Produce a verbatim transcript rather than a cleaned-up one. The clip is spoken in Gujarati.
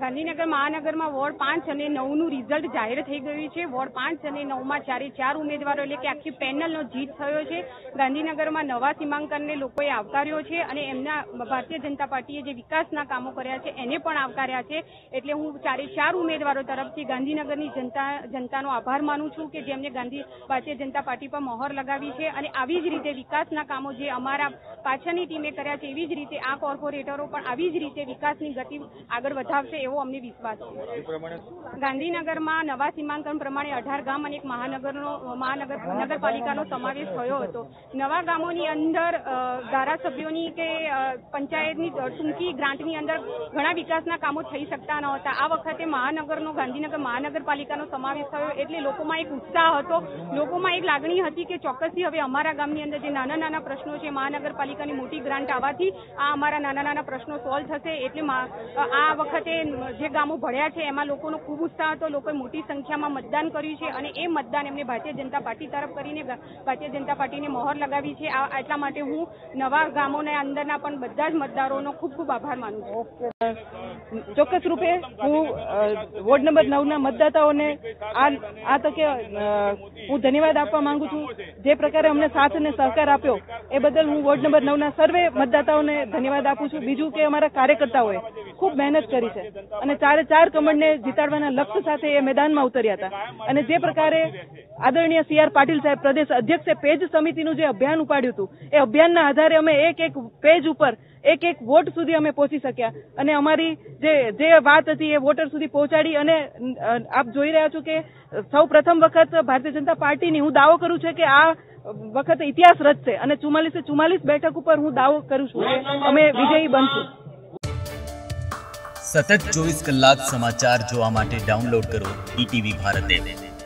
ગાંધીનગર મહાનગરમાં વોર્ડ પાંચ અને નવનું રિઝલ્ટ જાહેર થઈ ગયું છે। વોર્ડ પાંચ અને નવમાં ચારે ચાર ઉમેદવારો એટલે કે આખી પેનલનો જીત થયો છે। ગાંધીનગરમાં નવા સીમાંકનને લોકોએ આવકાર્યો છે અને એમના ભારતીય જનતા પાર્ટીએ જે વિકાસના કામો કર્યા છે એને પણ આવકાર્યા છે। એટલે હું ચારે ચાર ઉમેદવારો તરફથી ગાંધીનગરની જનતા જનતાનો આભાર માનું છું કે જેમને ગાંધી ભારતીય જનતા પાર્ટી પર મહોર લગાવી છે અને આવી જ રીતે વિકાસના કામો જે અમારા પાછળની ટીમે કર્યા છે એવી જ રીતે આ કોર્પોરેટરો પણ આવી જ રીતે વિકાસની ગતિ આગળ વધાવશે એવો અમને વિશ્વાસ છે। ગાંધીનગરમાં નવા સીમાંકન પ્રમાણે અઢાર ગામ અને એક મહાનગરનો મહાનગર નગરપાલિકાનો સમાવેશ થયો હતો। નવા ગામોની અંદર ધારાસભ્યોની કે પંચાયતની ટૂંકી ગ્રાન્ટની અંદર ઘણા વિકાસના કામો થઈ શકતા નહોતા। આ વખતે મહાનગરનો ગાંધીનગર મહાનગરપાલિકાનો સમાવેશ થયો એટલે લોકોમાં એક ઉત્સાહ હતો, લોકોમાં એક લાગણી હતી કે ચોક્કસથી હવે અમારા ગામની અંદર જે નાના નાના પ્રશ્નો છે મહાનગરપાલિકાની મોટી ગ્રાન્ટ આવવાથી આ અમારા નાના નાના પ્રશ્નો સોલ્વ થશે। એટલે આ વખતે જે ગામો ભળ્યા છે એમાં લોકોનો ખૂબ ઉત્સાહ હતો, લોકોએ મોટી સંખ્યામાં મતદાન કર્યું છે અને એ મતદાન એમને ભારતીય જનતા પાર્ટી તરફ કરીને ભારતીય જનતા પાર્ટીને મહોર લગાવી છે। એટલા માટે હું નવા ગામોના અંદરના પણ બધા જ મતદારોનો ખૂબ ખૂબ આભાર માનું છું। ચોક્કસ રૂપે હું વોર્ડ નંબર નવ ના મતદાતાઓને આ આ તકે હું ધન્યવાદ આપવા માંગુ છું। જે પ્રકારે અમને સાથ અને સહકાર આપ્યો એ બદલ હું વોર્ડ નંબર નવ ના સર્વે મતદાતાઓને ધન્યવાદ આપું છું। બીજું કે અમારા કાર્યકર્તાઓએ ખૂબ મહેનત કરી છે અને ચારે ચાર કમળને જીતાડવાના લક્ષ્ય સાથે એ મેદાનમાં ઉતર્યા હતા અને જે પ્રકારે આદરણીય સી આર પાટીલ સાહેબ પ્રદેશ અધ્યક્ષે પેજ સમિતિનું જે અભિયાન ઉપાડ્યું હતું એ અભિયાનના આધારે અમે એક એક પેજ ઉપર એક એક વોટ સુધી અમે પહોંચી શક્યા અને અમારી જે જે વાત હતી એ વોટર સુધી પહોંચાડી અને આપ જોઈ રહ્યા છો કે સૌ પ્રથમ વખત ભારતીય જનતા પાર્ટીની હું દાવો કરું છું કે આ વખત ઇતિહાસ રચશે અને ચુમ્માલીસે ચુમ્માલીસ બેઠક ઉપર હું દાવો કરું છું કે અમે વિજયી બનશું। સતત ચોવીસ કલાક સમાચાર જોવા માટે ડાઉનલોડ કરો ઈ ટીવી ભારત એપ।